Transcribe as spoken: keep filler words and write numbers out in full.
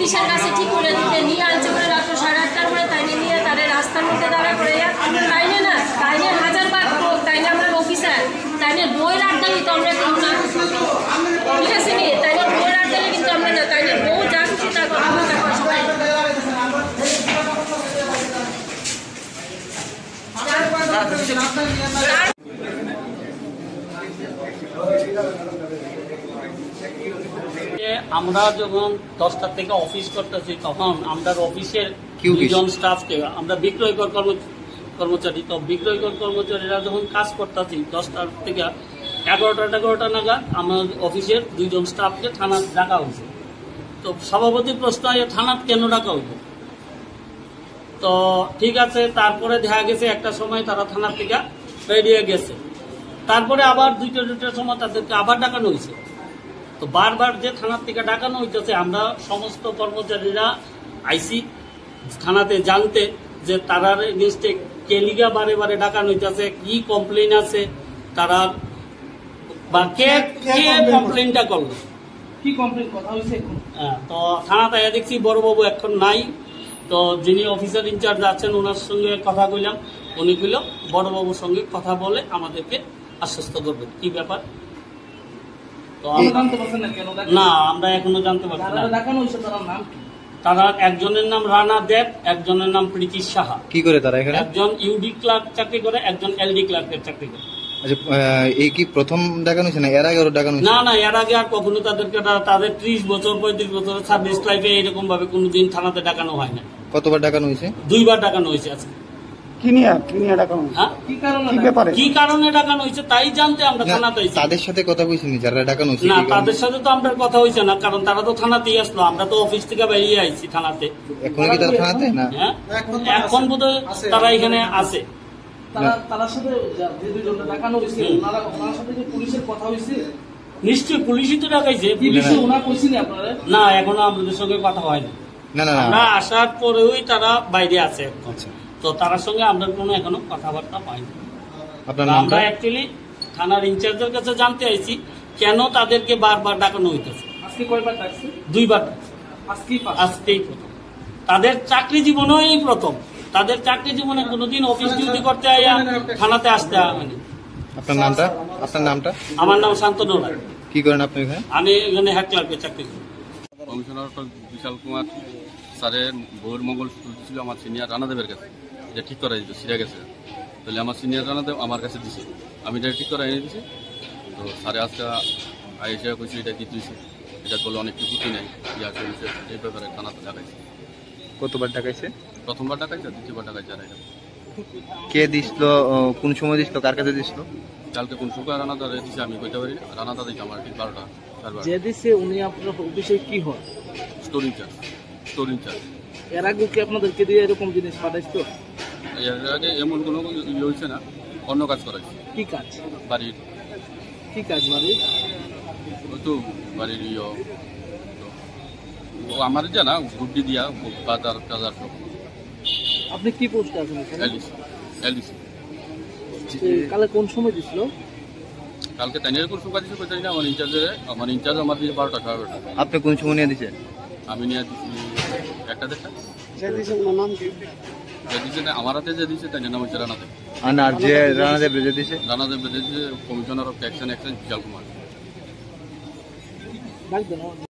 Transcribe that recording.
পুলিশের কাছে ঠিক করে দিতে নিয়ে আনছে করে রাত্র সাড়ে আটটার পরে তাই নিয়ে তারে রাস্তার মধ্যে দাঁড়া করে তাই না তাই নিয়ে হাজার বার তাই না আমরা অফিসার তাই নিয়ে বইয়ের আড্ডালি তো আমরা কেউ না ঠিক আছে নি তাই নিয়ে বইয়ের আড্ডালি কিন্তু আমরা না তাই নিয়ে বউ যা খুশি তা কথা কথা কয় সবাই আমরা যখন দশটার থেকে অফিস করতেছি তখন আমরা অফিসের দুজন স্টাফকে আমরা বিক্রয়কর কর্মচারী তো বিক্রয়কর কর্মচারীরা যখন কাজ করতেছি দশটার থেকে এগারোটা এগারোটা নাগাদ আমার অফিসের দুইজন স্টাফকে থানা ডাকা হয়েছে। তো সভাপতি প্রশ্ন হয় থানা কেন ডাকা হইল? তো ঠিক আছে, তারপরে দেখা গেছে একটা সময় তারা থানার থেকে বেরিয়ে গেছে, তারপরে আবার দুইটা দুইটার সময় তাদেরকে আবার ডাকানো হয়েছে। তো বারবার যে থানার থেকে ডাকানো হইতেছে আমরা সমস্ত কর্মচারীরা আইসি থানাতে জানতে যে তারার এগেইনস্টে কেলিগা বারে বারে ডাকানো হইতেছে, কি কমপ্লেন আছে তারা বা কে কে কমপ্লেনটা করলো, কি কমপ্লেন কথা হয়েছে। তো থানাতে দেখছি বড়বাবু এখন নাই, তো যিনি অফিসার ইনচার্জ আছেন ওনার সঙ্গে কথা কইলাম, উনি কইল বড়বাবুর সঙ্গে কথা বলে আমাদেরকে আশ্বস্ত করবেন কি ব্যাপার। না আমরা এখনো জানতে পারছি না। তারা একজনের নাম রানা দেব, একজনের নাম প্রীতি সাহা। কি করে তারা এখানে? একজন ইউডি ক্লার্ক চাকরি করে, একজন এলডি ক্লার্কের চাকরি করে। আচ্ছা, এই কি প্রথম দেখানো হয়েছে না এর আগে দেখানো? না না, এর আগে আর কখনো তাদেরকে তাদের ত্রিশ বছর পঁয়ত্রিশ বছর সার্ভিস লাইফে এরকম ভাবে কোনোদিন থানাতে ডাকানো হয় না। কতবার ডাকানো হয়েছে? দুইবার ডাকানো হয়েছে আজকে। কি কারণে ডাকানো হয়েছে তাই জানতে আমরা থানাতে। তাদের সাথে কথা বলছি যারা ডাকানো হয়েছে? না, তাদের সাথে তো আমরা কথা হয়েছে না, কারণ তারা তো থানাতেই আসলো, আমরা তো অফিস থেকে বেরিয়ে আইছি থানাতে। এখন কি তারা থানাতে না? হ্যাঁ, এখন বোধহয় তারা এখানে আছে। নিশ্চয়ই পুলিশই তো ডাকাইছে। না, এখনো আমাদের সঙ্গে কথা হয়নি। আমরা আসার পরেই তারা বাইরে আছে, তো তার সঙ্গে আমরা কোনো এখনো কথাবার্তা পাইনি। আমরা অ্যাকচুয়ালি থানার ইনচার্জের কাছে জানতে আইছি কেন তাদেরকে বারবার ডাকানো হইতেছে। দুইবার আজকেই প্রথম। তাদের চাকরি জীবনেই প্রথম। তাদের চাকরি জীবনে কোনোদিন অফিস ডিউটি করতে আইয়া থানাতে আসতে হয়নি। আপনার নামটা? আপনার নামটা? আমার নাম শান্তনু রায়। কি করেন আপনি এখানে? আমি এখানে হেড ক্লার্কের চাকরি করি। কমিশনার বিশাল কুমার স্যারের বউর মঙ্গল ছিল আমার সিনিয়র রানাদেবের কাছে, যে ঠিক করা দিত সিরিয়া গেছে, তাহলে আমার সিনিয়র রানাদেব আমার কাছে দিছে, আমি এটা ঠিক করে এনে দিছি। তো স্যারে আজকে আইসা কইছে এটা কি দিয়েছে, এটা বলে অনেক কিছু নেই ইয়া চলছে, এই ব্যাপারে থানাতে ডাকাইছে। কতবার ডাকাইছে? প্রথমবার ডাকাইছে, দ্বিতীয়বার ডাকাইছে। আর এটা কে দিছিল, কোন সময় দিছিল, কার কাছে দিছিল? কালকে কোন সুখা রানাদার দিছে আমি কইতে পারি না, রানাদার দিছে আমার ঠিক বারোটা যে দিছে উনি আপনার অফিসে কি হয়? Store in charge. Store in charge. এর আগে কি আপনাদেরকে দিয়ে এরকম জিনিস পাঠাইতো? এর আগে এমন কোনো ইয়ে হয়েছে না, অন্য কাজ করাইছে। কি কাজ? বাড়ির। কি কাজ বাড়ির? ওই তো বাড়ির ইয়ে আমার জানা গুড্ডি দিয়া বাজার টাজার সব। আপনি কি পোস্টে আছেন? এলডিসি। এলডিসি। কালে কোন সময় দিছিল? কালকে তাইনের কোন সময় দিছে কইতাই না, আমার ইনচার্জে আমার ইনচার্জ আমার দিছে বারোটা সাড়ে বারোটা। আপনি কোন সময় নিয়ে দিছেন? আমি নিয়ে দিছি একটা দেড়টা। যে দিছে নাম কি? যে দিছে না আমার হাতে যে দিছে তাই নাম হচ্ছে রানাদেব। আর যে রানাদেব যে দিছে? রানাদেব যে দিছে commissioner of tax and exchange Bishal Kumar.